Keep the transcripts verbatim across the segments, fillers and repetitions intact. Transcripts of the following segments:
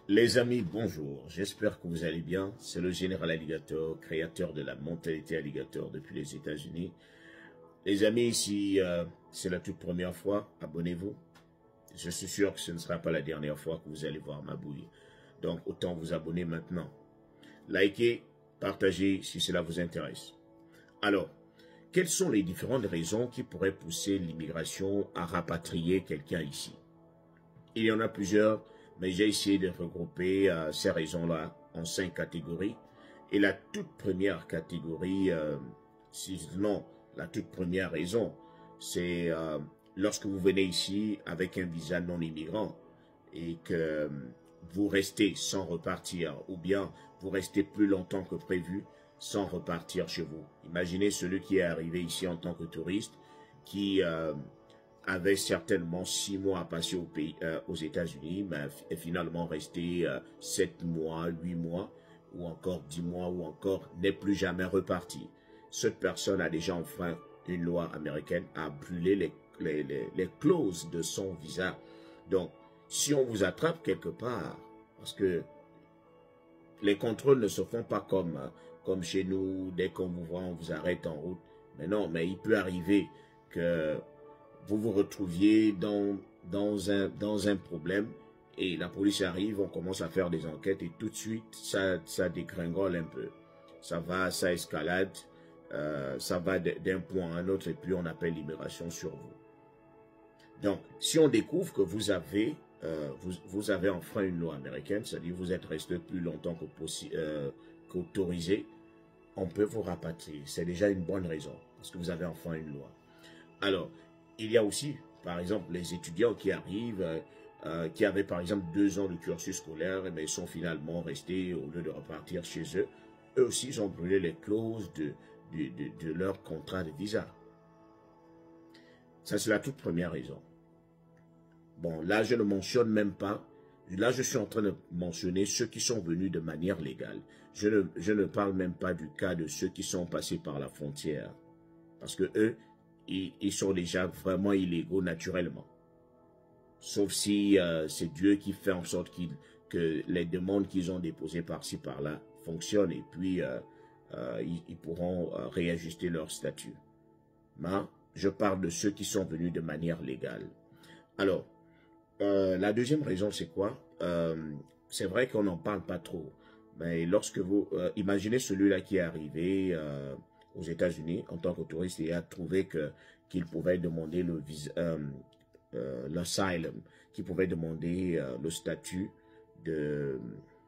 Les amis, bonjour, j'espère que vous allez bien. C'est le Général Alligator, créateur de la mentalité Alligator depuis les États-Unis. Les amis, si euh, c'est la toute première fois, abonnez-vous. Je suis sûr que ce ne sera pas la dernière fois que vous allez voir ma bouille. Donc, autant vous abonner maintenant. Likez, partagez si cela vous intéresse. Alors, quelles sont les différentes raisons qui pourraient pousser l'immigration à rapatrier quelqu'un ici? Il y en a plusieurs, mais j'ai essayé de regrouper euh, ces raisons-là en cinq catégories. Et la toute première catégorie, euh, sinon la toute première raison, c'est euh, lorsque vous venez ici avec un visa non immigrant et que vous restez sans repartir, ou bien vous restez plus longtemps que prévu sans repartir chez vous. Imaginez celui qui est arrivé ici en tant que touriste, qui euh, avait certainement six mois à passer au pays, euh, aux États-Unis, mais est finalement resté euh, sept mois, huit mois, ou encore dix mois, ou encore n'est plus jamais reparti. Cette personne a déjà enfreint une loi américaine, a brûlé les, les, les, les clauses de son visa. Donc, si on vous attrape quelque part, parce que les contrôles ne se font pas comme, comme chez nous, dès qu'on vous voit, on vous arrête en route. Mais non, mais il peut arriver que vous vous retrouviez dans, dans, un, dans un problème et la police arrive, on commence à faire des enquêtes et tout de suite, ça, ça dégringole un peu. Ça va, ça escalade, euh, ça va d'un point à un autre et puis on appelle l'immigration sur vous. Donc, si on découvre que vous avez, euh, vous, vous avez enfreint une loi américaine, c'est-à-dire vous êtes resté plus longtemps euh, qu'autorisé, on peut vous rapatrier. C'est déjà une bonne raison parce que vous avez enfreint une loi. Alors, il y a aussi, par exemple, les étudiants qui arrivent, euh, euh, qui avaient par exemple deux ans de cursus scolaire, mais ils sont finalement restés, au lieu de repartir chez eux, eux aussi ils ont brûlé les clauses de, de, de, de leur contrat de visa. Ça, c'est la toute première raison. Bon, là, je ne mentionne même pas, là, je suis en train de mentionner ceux qui sont venus de manière légale. Je ne, je ne parle même pas du cas de ceux qui sont passés par la frontière, parce que eux, ils sont déjà vraiment illégaux naturellement. Sauf si euh, c'est Dieu qui fait en sorte qu que les demandes qu'ils ont déposées par-ci, par-là fonctionnent et puis euh, euh, ils, ils pourront euh, réajuster leur statut. Mais je parle de ceux qui sont venus de manière légale. Alors, euh, la deuxième raison, c'est quoi? euh, C'est vrai qu'on n'en parle pas trop. Mais lorsque vous... Euh, imaginez celui-là qui est arrivé... Euh, aux États-Unis en tant que touriste et a trouvé que qu'il pouvait demander le visa, euh, euh, l'asylum, qu'il pouvait demander euh, le statut de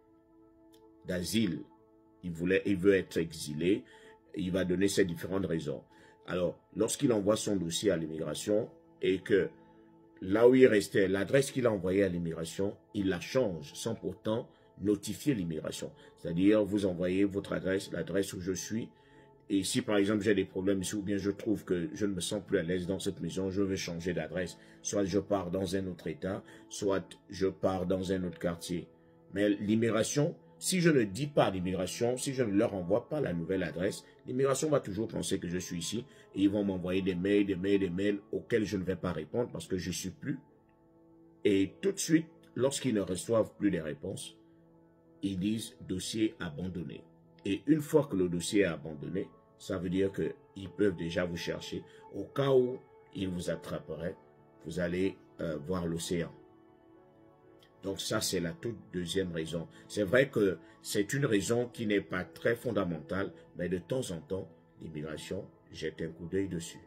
d'asile. Il voulait, il veut être exilé. Il va donner ses différentes raisons. Alors, lorsqu'il envoie son dossier à l'immigration et que là où il restait, l'adresse qu'il a envoyée à l'immigration, il la change sans pourtant notifier l'immigration. C'est-à-dire, vous envoyez votre adresse, l'adresse où je suis. Et si par exemple j'ai des problèmes ici ou bien je trouve que je ne me sens plus à l'aise dans cette maison, je vais changer d'adresse. Soit je pars dans un autre état, soit je pars dans un autre quartier. Mais l'immigration, si je ne dis pas à l'immigration, si je ne leur envoie pas la nouvelle adresse, l'immigration va toujours penser que je suis ici et ils vont m'envoyer des mails, des mails, des mails auxquels je ne vais pas répondre parce que je ne suis plus. Et tout de suite, lorsqu'ils ne reçoivent plus les réponses, ils disent dossier abandonné. Et une fois que le dossier est abandonné, ça veut dire qu'ils peuvent déjà vous chercher. Au cas où ils vous attraperaient, vous allez euh, voir l'océan. Donc ça, c'est la toute deuxième raison. C'est vrai que c'est une raison qui n'est pas très fondamentale, mais de temps en temps, l'immigration jette un coup d'œil dessus.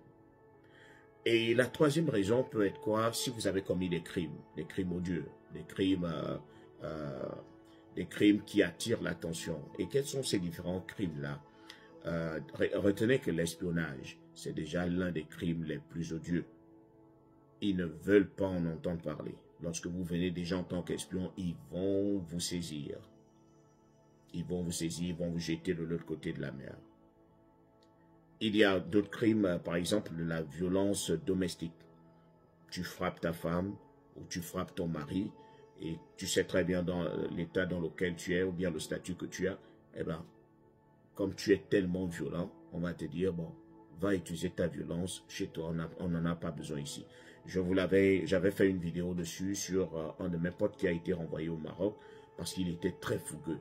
Et la troisième raison peut être quoi? Si vous avez commis des crimes, des crimes odieux, des crimes... Euh, euh, des crimes qui attirent l'attention. Et quels sont ces différents crimes-là? euh, Retenez que l'espionnage, c'est déjà l'un des crimes les plus odieux. Ils ne veulent pas en entendre parler. Lorsque vous venez déjà en tant qu'espion, ils vont vous saisir. Ils vont vous saisir, ils vont vous jeter de l'autre côté de la mer. Il y a d'autres crimes, par exemple, de la violence domestique. Tu frappes ta femme ou tu frappes ton mari, et tu sais très bien dans l'état dans lequel tu es, ou bien le statut que tu as, eh bien, comme tu es tellement violent, on va te dire, bon, va utiliser ta violence chez toi, on n'en a pas besoin ici. Je vous l'avais, j'avais fait une vidéo dessus sur euh, un de mes potes qui a été renvoyé au Maroc parce qu'il était très fougueux.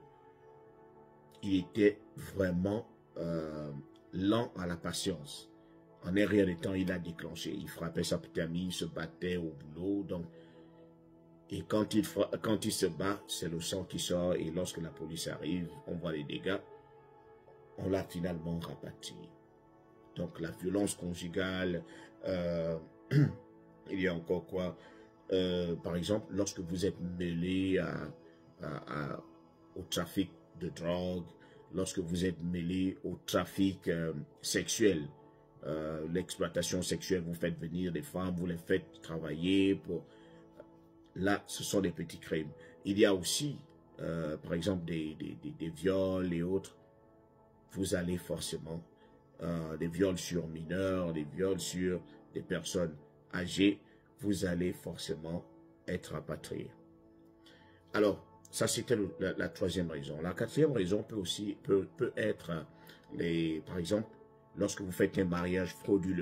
Il était vraiment euh, lent à la patience. En un rien de temps, il a déclenché. Il frappait sa petite amie, il se battait au boulot. Donc, et quand il, quand il se bat, c'est le sang qui sort. Et lorsque la police arrive, on voit les dégâts. On l'a finalement rapatrié. Donc, la violence conjugale, euh, il y a encore quoi euh, par exemple, lorsque vous êtes mêlé à, à, à, au trafic de drogue, lorsque vous êtes mêlé au trafic euh, sexuel, euh, l'exploitation sexuelle, vous faites venir des femmes, vous les faites travailler pour... Là, ce sont des petits crimes. Il y a aussi, euh, par exemple, des, des, des, des viols et autres. Vous allez forcément, euh, des viols sur mineurs, des viols sur des personnes âgées, vous allez forcément être rapatrié. Alors, ça c'était la, la troisième raison. La quatrième raison peut aussi peut, peut être, les, par exemple, lorsque vous faites un mariage frauduleux.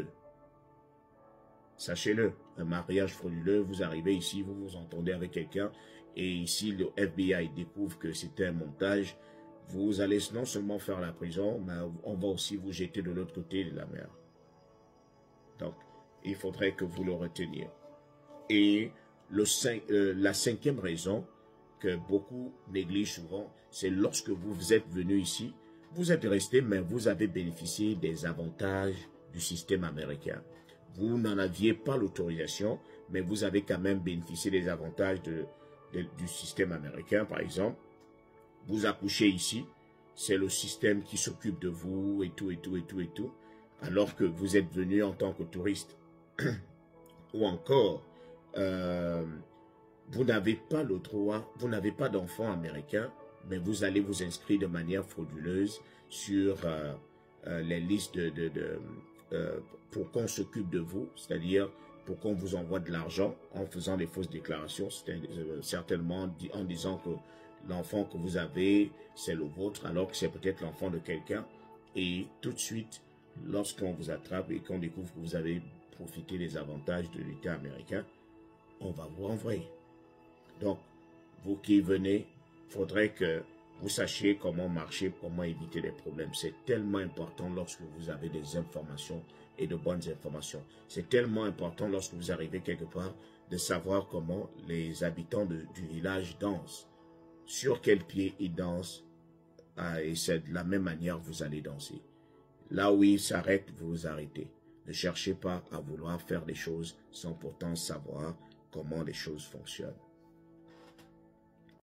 Sachez-le, un mariage frauduleux, vous arrivez ici, vous vous entendez avec quelqu'un, et ici le F B I découvre que c'était un montage, vous allez non seulement faire la prison, mais on va aussi vous jeter de l'autre côté de la mer. Donc, il faudrait que vous le reteniez. Et le cinq, euh, la cinquième raison que beaucoup négligent souvent, c'est lorsque vous êtes venu ici, vous êtes resté, mais vous avez bénéficié des avantages du système américain. Vous n'en aviez pas l'autorisation, mais vous avez quand même bénéficié des avantages de, de, du système américain. Par exemple, vous accouchez ici, c'est le système qui s'occupe de vous et tout, et tout, et tout, et tout, alors que vous êtes venu en tant que touriste. Ou encore, euh, vous n'avez pas le droit, vous n'avez pas d'enfant américain, mais vous allez vous inscrire de manière frauduleuse sur euh, euh, les listes de, de, de, euh, pour qu'on s'occupe de vous, c'est-à-dire pour qu'on vous envoie de l'argent en faisant des fausses déclarations, euh, certainement en disant que l'enfant que vous avez, c'est le vôtre, alors que c'est peut-être l'enfant de quelqu'un. Et tout de suite, lorsqu'on vous attrape et qu'on découvre que vous avez profité des avantages de l'État américain, on va vous renvoyer. Donc, vous qui venez, il faudrait que vous sachiez comment marcher, comment éviter les problèmes. C'est tellement important lorsque vous avez des informations et de bonnes informations. C'est tellement important lorsque vous arrivez quelque part de savoir comment les habitants de, du village dansent, sur quel pied ils dansent, ah, et c'est de la même manière que vous allez danser. Là où ils s'arrêtent, vous vous arrêtez. Ne cherchez pas à vouloir faire des choses sans pourtant savoir comment les choses fonctionnent.